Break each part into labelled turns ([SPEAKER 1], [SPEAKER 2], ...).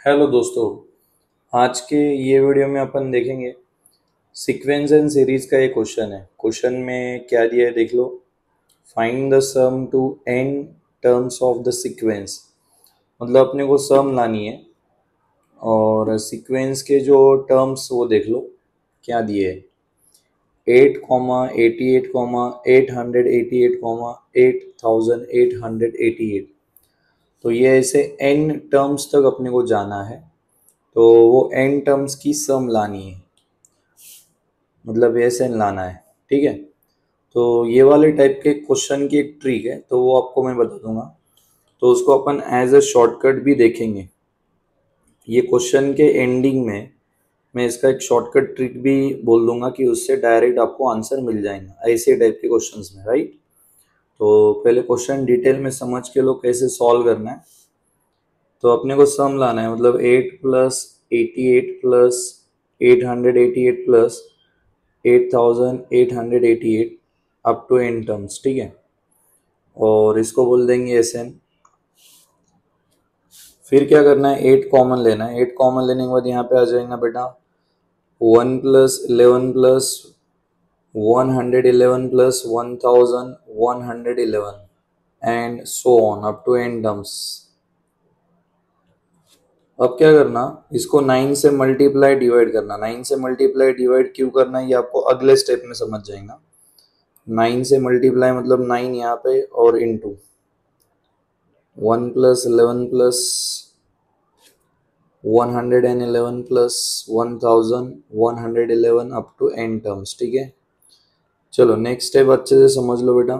[SPEAKER 1] Hello दोस्तों। आज के ये वीडियो में अपन देखेंगे सीक्वेंस एंड सीरीज का एक क्वेश्चन है। क्वेश्चन में क्या दिया है देख लो। Find the sum to n terms of the sequence. मतलब अपने को सम लानी है और सीक्वेंस के जो टर्म्स वो देख लो क्या दिए है। 8,88,888,8,888। तो ये ऐसे एन टर्म्स तक अपने को जाना है, तो वो एन टर्म्स की सम लानी है, मतलब ऐसे लाना है। ठीक है, तो ये वाले टाइप के क्वेश्चन की एक ट्रिक है, तो वो आपको मैं बता दूंगा। तो उसको अपन एज ए शॉर्टकट भी देखेंगे। ये क्वेश्चन के एंडिंग में मैं इसका एक शॉर्टकट ट्रिक भी बोल दूंगा कि उससे डायरेक्ट आपको आंसर मिल जाएगा ऐसे टाइप के क्वेश्चंस में, राइट। तो पहले क्वेश्चन डिटेल में समझ के लो कैसे सॉल्व करना है। तो अपने को सम लाना है, मतलब 8 + 88 + 888 + 8,888 अप टू एन टर्म्स। ठीक है, और इसको बोल देंगे एस एन। फिर क्या करना है, 8 कॉमन लेना है। 8 कॉमन लेने के बाद यहाँ पे आ जाएगा बेटा 1 + 11 + 1,111 and so on up to n terms. अब क्या करना, इसको 9 से मल्टीप्लाई डिवाइड करना। 9 से मल्टीप्लाई डिवाइड क्यों करना है ये आपको अगले स्टेप में समझ जाएगा। 9 से मल्टीप्लाई मतलब 9 यहाँ पे और into 1 + 11 + 1,111 up to n terms. ठीक है, चलो नेक्स्ट स्टेप अच्छे से समझ लो बेटा।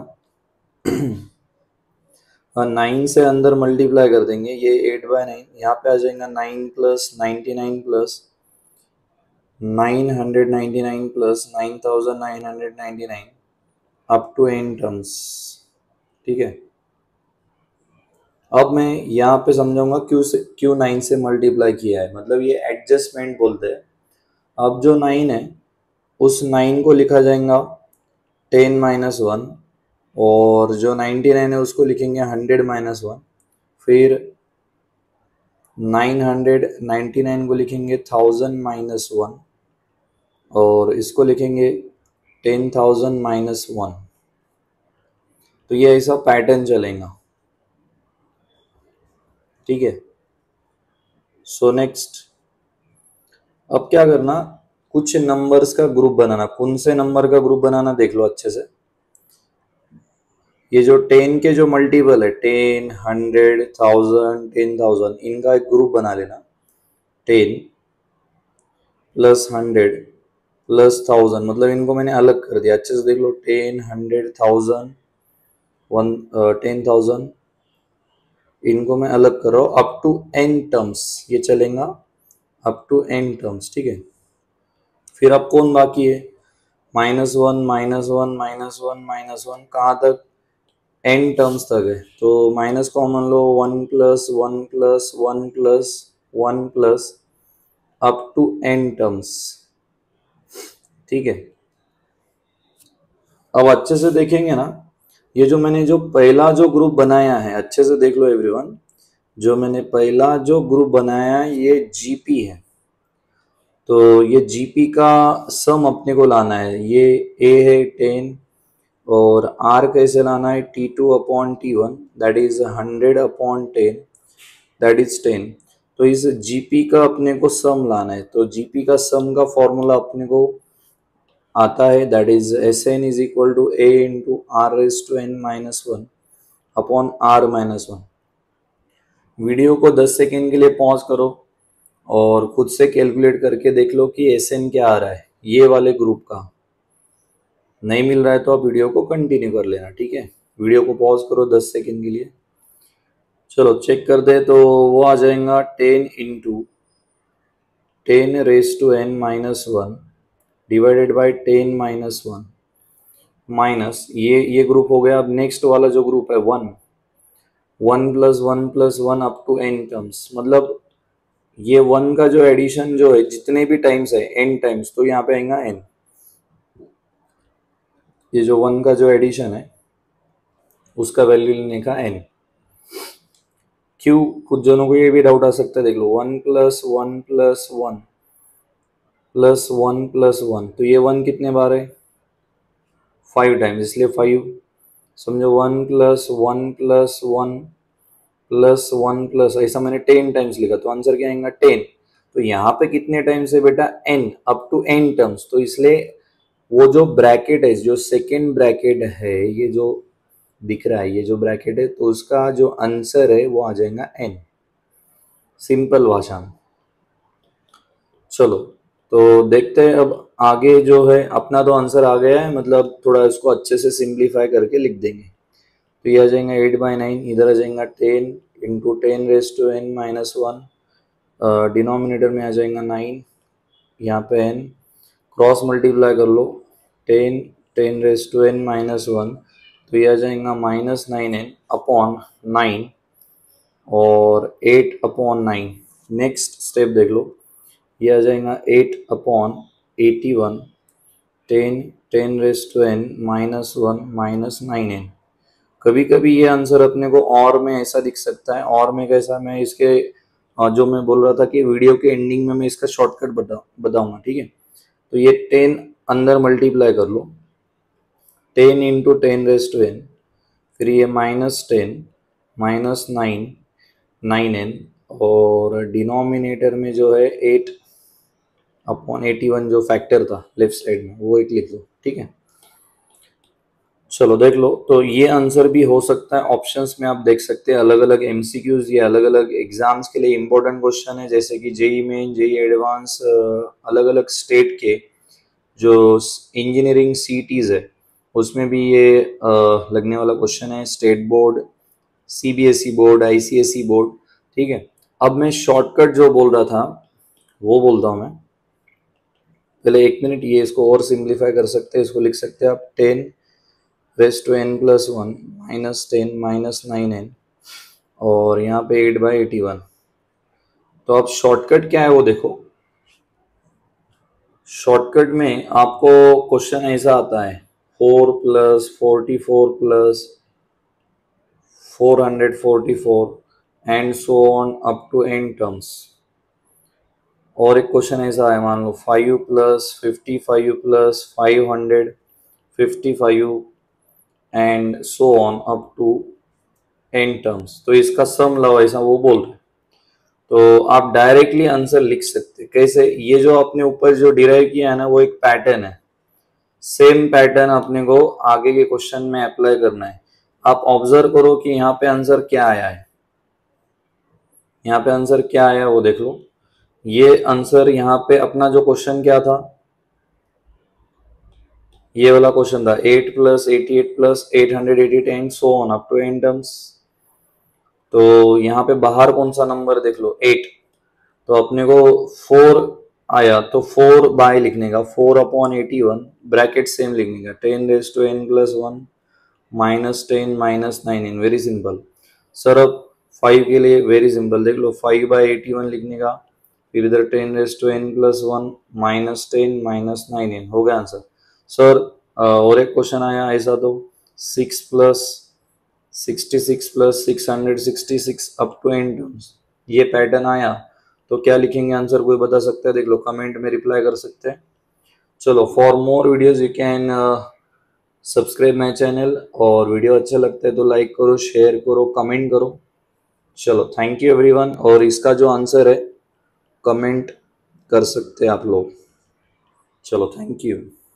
[SPEAKER 1] 9 से अंदर मल्टीप्लाई कर देंगे, ये 8/9 यहाँ पे आ जाएगा। 9 + 99 + 999 + 9,999 अप टू एन टर्म्स। ठीक है, अब मैं यहाँ पे समझाऊंगा क्यों 9 से मल्टीप्लाई किया है, मतलब ये एडजस्टमेंट बोलते हैं। अब जो 9 है उस 9 को लिखा जाएगा 10 - 1, और जो 99 है उसको लिखेंगे 100 - 1। फिर 999 को लिखेंगे 1000 - 1, और इसको लिखेंगे 10,000 - 1। तो ये ऐसा पैटर्न चलेगा। ठीक है, सो नेक्स्ट अब क्या करना, कुछ नंबर्स का ग्रुप बनाना। कौन से नंबर का ग्रुप बनाना देख लो अच्छे से। ये जो 10 के जो मल्टीपल है 10, 100, 1000, 10,000, इनका एक ग्रुप बना लेना। 10 + 100 + 1000, मतलब इनको मैंने अलग कर दिया। अच्छे से देख लो, 10, 100, 1000, 10,000, इनको मैं अलग कर रहा हूँ अप टू एन टर्म्स। ये चलेगा अप टू एन टर्म्स। ठीक है, फिर अब कौन बाकी है, -1 -1 -1 कहाँ तक, एन टर्म्स तक है। तो माइनस कॉमन लो, 1 + 1 + 1 + 1 + अप टू एन टर्म्स। ठीक है, अब अच्छे से देखेंगे ना, ये जो मैंने जो पहला जो ग्रुप बनाया है, अच्छे से देख लो एवरीवन। जो मैंने पहला जो ग्रुप बनाया है ये जीपी है। तो ये जीपी का सम अपने को लाना है। ये ए है 10, और आर कैसे लाना है, T2/T1 that is 100/10 that is 10। तो इस जीपी का अपने को सम लाना है। तो जीपी का सम का फॉर्मूला अपने को आता है, that is Sn = A × r⁻1/r-1। Video को 10 सेकेंड के लिए पॉज करो और खुद से कैलकुलेट करके देख लो कि Sn क्या आ रहा है ये वाले ग्रुप का। नहीं मिल रहा है तो आप वीडियो को कंटिन्यू कर लेना। ठीक है, वीडियो को पॉज करो 10 सेकेंड के लिए। चलो चेक कर दे, तो वो आ जाएगा 10 × 10⁻n - 1 डिवाइडेड बाई 10 - 1 माइनस ये ग्रुप हो गया। अब नेक्स्ट वाला जो ग्रुप है 1 + 1 + 1 अप टू एन टर्म्स, मतलब ये 1 का जो एडिशन जो है जितने भी टाइम्स है n टाइम्स, तो यहाँ पे आएगा n। ये जो 1 का जो एडिशन है उसका वैल्यू लेने का n। क्यों, कुछ जनों को ये भी डाउट आ सकता है, देख लो 1 + 1 + 1 + 1 + 1, तो ये 1 कितने बार है, 5 टाइम्स, इसलिए 5। समझो 1 + 1 + 1 + 1 + ऐसा मैंने 10 टाइम्स लिखा, तो आंसर क्या आएगा 10। तो यहाँ पे कितने टाइम्स है बेटा, n, up to n terms, तो इसलिए वो जो ब्रैकेट है, जो सेकेंड ब्रैकेट है, ये जो दिख रहा है, ये जो ब्रैकेट है, तो उसका जो आंसर है वो आ जाएगा n, सिंपल भाषा में। चलो, तो देखते हैं अब आगे जो है, अपना तो आंसर आ गया है, मतलब थोड़ा इसको अच्छे से सिंप्लीफाई करके लिख देंगे। तो ये आ जाएगा 8/9, इधर आ जाएगा 10 × 10⁻n−1, डिनोमिनेटर में आ जाएगा 9, यहाँ पे n, क्रॉस मल्टीप्लाई कर लो, 10 10⁻n−1, तो ये आ जाएगा -9n अपॉन 9 और 8/9। नेक्स्ट स्टेप देख लो, ये आ जाएगा 8/81, 10 10⁻n−1 -9n। कभी कभी ये आंसर अपने को और में ऐसा दिख सकता है, और में कैसा, मैं इसके जो मैं बोल रहा था कि वीडियो के एंडिंग में मैं इसका शॉर्टकट बताऊंगा, ठीक है। तो ये 10 अंदर मल्टीप्लाई कर लो, 10 × 10⁻n, फिर ये -10 -9 9n, और डिनोमिनेटर में जो है 8/81 जो फैक्टर था लेफ्ट साइड में, वो एक लिख दो, ठीक है। चलो देख लो, तो ये आंसर भी हो सकता है, ऑप्शंस में आप देख सकते हैं अलग अलग एमसीक्यूज, ये अलग अलग एग्जाम्स के लिए इंपॉर्टेंट क्वेश्चन है, जैसे कि जेई मेन, जेई एडवांस, अलग अलग स्टेट के जो इंजीनियरिंग सीटीज है उसमें भी ये लगने वाला क्वेश्चन है, state board, CBSE board, ICSE board, ठीक है। अब मैं शॉर्टकट जो बोल रहा था वो बोलता हूँ मैं, पहले 1 मिनट, ये इसको और सिंप्लीफाई कर सकते हैं, इसको लिख सकते हैं आप 10⁻n+1 -10 -9n, और यहाँ पे 8/81। तो अब शॉर्टकट क्या है वो देखो, शॉर्टकट में आपको क्वेश्चन ऐसा आता है, 4 + 44 + 444 and so on up to n terms. और एक क्वेश्चन ऐसा है, मान लो 5 + 55 + 555 and so on up to n terms, तो इसका सम लाओ, ऐसा वो बोल रहे हैं। तो आप डायरेक्टली आंसर लिख सकते हैं, कैसे, ये जो आपने ऊपर जो डिराइव किया है ना, वो एक पैटर्न है, सेम पैटर्न अपने को आगे के क्वेश्चन में अप्लाई करना है। आप ऑब्जर्व करो कि यहाँ पे आंसर क्या आया है, यहाँ पे आंसर क्या आया वो देख लो। ये आंसर यहाँ पे अपना जो क्वेश्चन क्या था, ये वाला क्वेश्चन था 8 + 88 + 888 and so on up to n terms. तो यहाँ पे बाहर कौन सा नंबर देख लो, 8, तो अपने को 4 आया, तो 4 बाय लिखने का, 4/81 ब्रैकेट सेम लिखने का, 10⁻n+1 -10 -9n, very simple. Sir अब 5 के लिए वेरी सिंपल, देख लो 5/81 लिखने का, फिर इधर 10⁻n+1 -10 -9n, हो गया आंसर। सर और एक क्वेश्चन आया ऐसा, तो 6 + 66 + 666 अप टू n टर्म्स, ये पैटर्न आया, तो क्या लिखेंगे आंसर, कोई बता सकता है, देख लो कमेंट में रिप्लाई कर सकते हैं। चलो, for more videos you can subscribe my channel, और वीडियो अच्छा लगता है तो लाइक करो, शेयर करो, कमेंट करो। चलो, थैंक यू एवरीवन, और इसका जो आंसर है कमेंट कर सकते हैं आप लोग। चलो, थैंक यू।